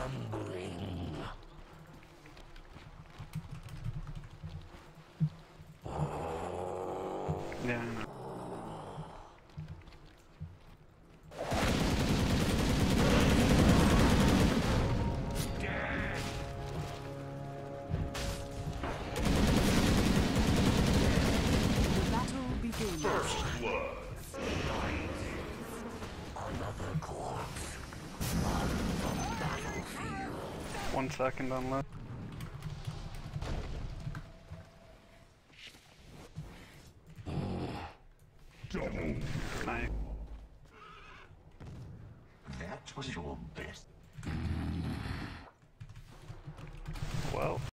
Remembering. Yeah, I know. The battle begins. First blood. Another corpse on the battlefield. 1 second on left. Double. Nice. That was your best. Well.